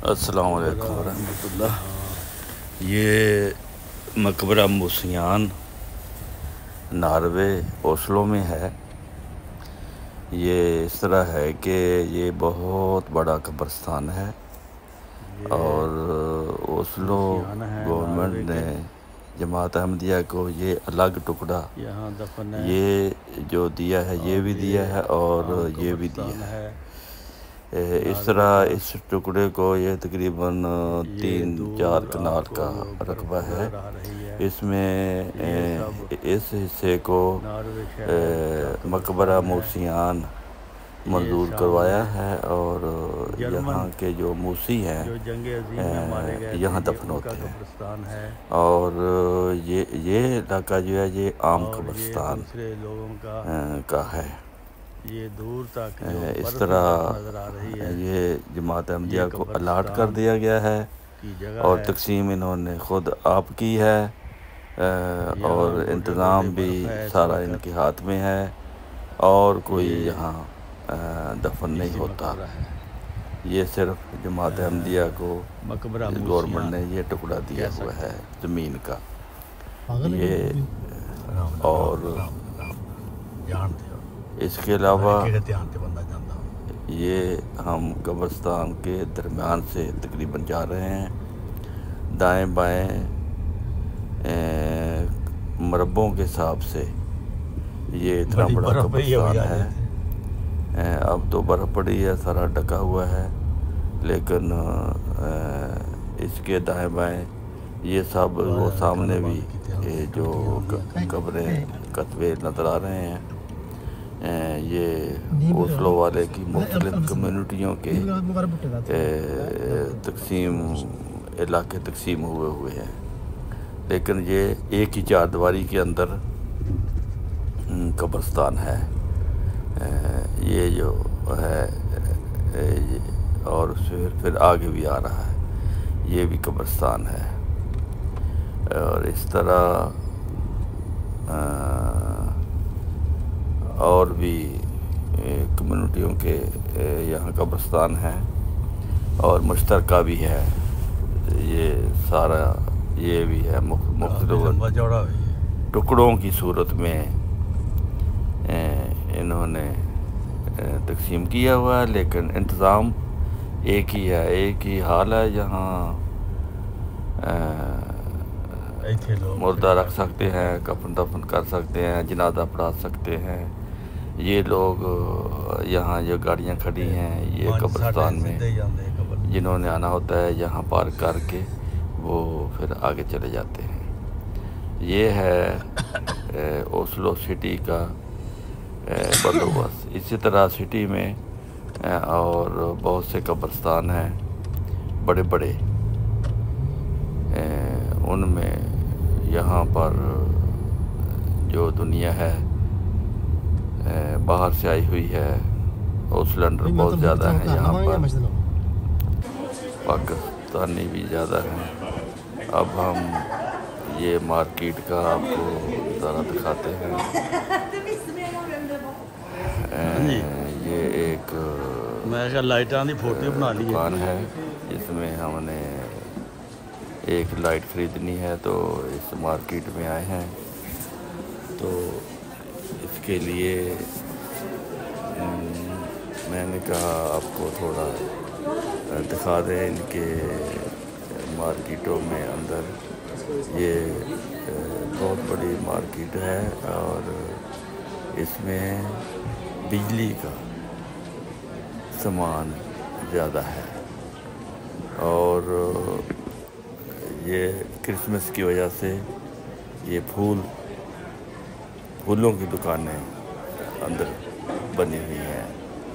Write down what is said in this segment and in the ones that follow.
अस्सलाम वालेकुम रहमतुल्लाह। ये मकबरा मूसियान नॉर्वे ओस्लो में है। ये इस तरह है कि ये बहुत बड़ा कब्रिस्तान है और ओस्लो गवर्नमेंट ने जमात अहमदिया को ये अलग टुकड़ा यहाँ दफन है, ये जो दिया है ये भी दिया है और ये भी दिया है। इस तरह इस टुकड़े को ये तकरीबन 3-4 कनाल का रकबा है। इसमें इस हिस्से को मकबरा मूसियान मंजूर करवाया है और यहाँ के जो मूसी हैं यहाँ दफन होते हैं। और ये इलाका जो है ये आम कब्रिस्तान का है। ये दूर तक इस तरह ये जमात अहमदिया को अलाट कर दिया गया है और तकसीम इन्होंने ख़ुद आप की है और इंतज़ाम भी सारा इनके हाथ में है और कोई यहाँ दफन नहीं होता। ये सिर्फ जमात अहमदिया को गवर्नमेंट ने ये टुकड़ा दिया हुआ है ज़मीन का। ये और इसके अलावा ये हम कब्रिस्तान के दरमियान से तकरीबन जा रहे हैं। दाएं बाएं मरबों के हिसाब से ये इतना बड़ा कब्रिस्तान है। अब तो बर्फ़ पड़ी है, सारा ढका हुआ है, लेकिन इसके दाएं बाएं ये सब वो सामने भी जो कब्रें कतबे नज़र आ रहे हैं। ये ओस्लो वाले की मुख्तलिफ कम्यूनिटियों के तकसीम इलाके तकसीम हुए हैं, लेकिन ये एक ही चारदीवारी के अंदर कब्रिस्तान है। ये जो है और फिर आगे भी आ रहा है, ये भी कब्रिस्तान है। और इस तरह और भी कम्युनिटियों के यहाँ कब्रिस्तान हैं और मुश्तरका भी है। ये सारा ये भी है मुख्तलिफ टुकड़ों की सूरत में इन्होंने तकसीम किया हुआ है, लेकिन इंतज़ाम एक ही है, एक ही हाल है। यहाँ मुर्दा रख सकते हैं, कफन दफन कर सकते हैं, जनाजा पढ़ा सकते हैं। ये लोग यहाँ जो गाड़ियाँ खड़ी हैं ये कब्रिस्तान में जिन्होंने आना होता है यहाँ पार्क करके वो फिर आगे चले जाते हैं। ये है ओस्लो सिटी का बंदोबस्त। इसी तरह सिटी में और बहुत से कब्रिस्तान हैं बड़े बड़े, उनमें यहाँ पर जो दुनिया है बाहर से आई हुई है, ओसलैंडर बहुत ज़्यादा है यहाँ पर, पाकिस्तानी भी ज़्यादा हैं। अब हम ये मार्केट का आपको ज़रा दिखाते हैं। ये एक दुकान है जिसमें हमने एक लाइट ख़रीदनी है, तो इस मार्केट में आए हैं। तो इसके लिए मैंने कहा आपको थोड़ा दिखा दें इनके मार्केटों में अंदर। ये बहुत बड़ी मार्केट है और इसमें बिजली का सामान ज़्यादा है और ये क्रिसमस की वजह से ये फूलों की दुकानें अंदर बनी हुई हैं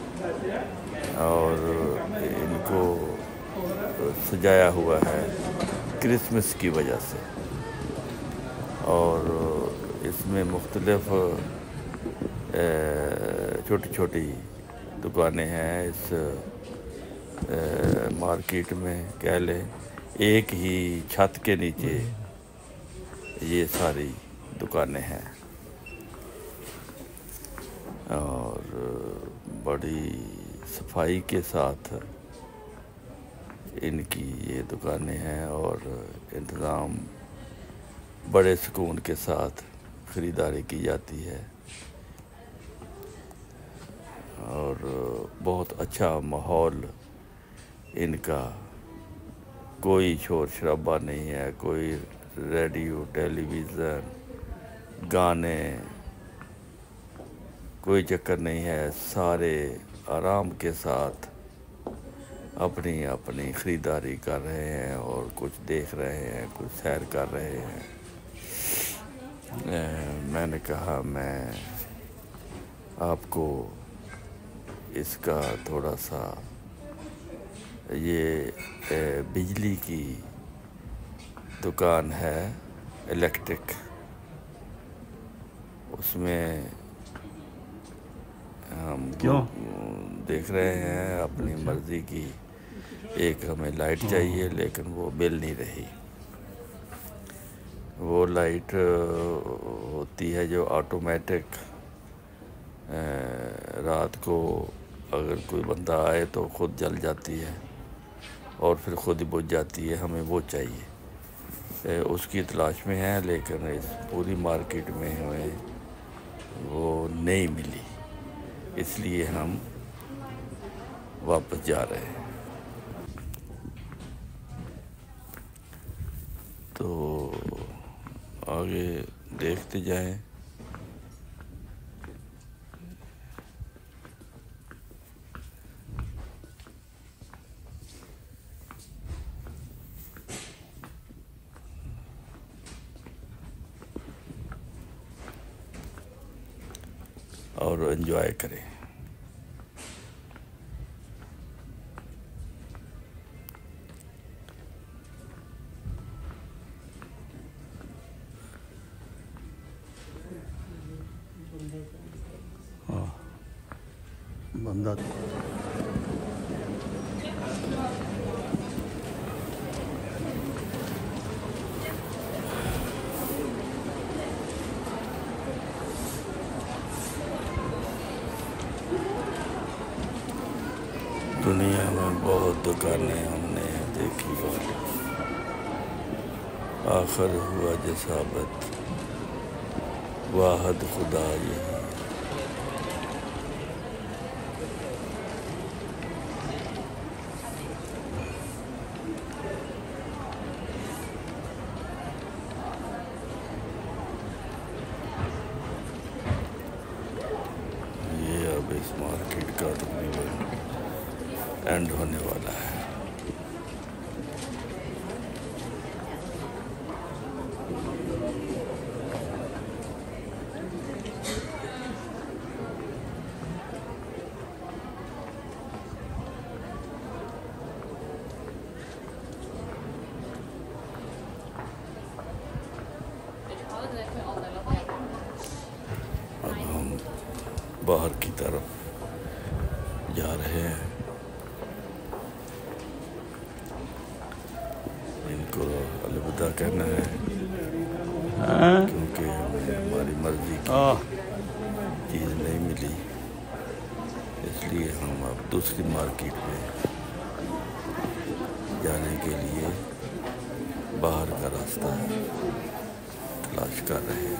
और इनको सजाया हुआ है क्रिसमस की वजह से। और इसमें मुख्तलिफ छोटी छोटी दुकानें हैं। इस मार्केट में कह लें एक ही छत के नीचे ये सारी दुकानें हैं और बड़ी सफाई के साथ इनकी ये दुकानें हैं और इंतज़ाम बड़े सुकून के साथ ख़रीदारी की जाती है और बहुत अच्छा माहौल इनका, कोई शोर शराबा नहीं है, कोई रेडियो टेलीविज़न गाने कोई चक्कर नहीं है। सारे आराम के साथ अपनी अपनी ख़रीदारी कर रहे हैं और कुछ देख रहे हैं, कुछ सैर कर रहे हैं। मैंने कहा मैं आपको इसका थोड़ा सा, ये बिजली की दुकान है इलेक्ट्रिक, उसमें हम क्यों देख रहे हैं अपनी मर्ज़ी की। एक हमें लाइट चाहिए लेकिन वो मिल नहीं रही। वो लाइट होती है जो ऑटोमेटिक, रात को अगर कोई बंदा आए तो ख़ुद जल जाती है और फिर ख़ुद ही बुझ जाती है। हमें वो चाहिए, उसकी तलाश में है लेकिन इस पूरी मार्केट में हमें वो नहीं मिली, इसलिए हम वापस जा रहे हैं। तो आगे देखते जाएं। और एंजॉय करें। हाँ बंदा दुनिया में बहुत दुकानें हमने देखी और आखिर हुआ जो साबित, वाहिद खुदा यही। ये अब इस मार्केट का तकरीबन एंड होने वाला है। अब हम बाहर की तरफ जा रहे हैं। इनको अलविदा कहना है क्योंकि हमें हमारी मर्ज़ी की चीज़ नहीं मिली, इसलिए हम अब दूसरी मार्केट में जाने के लिए बाहर का रास्ता तलाश कर रहे हैं।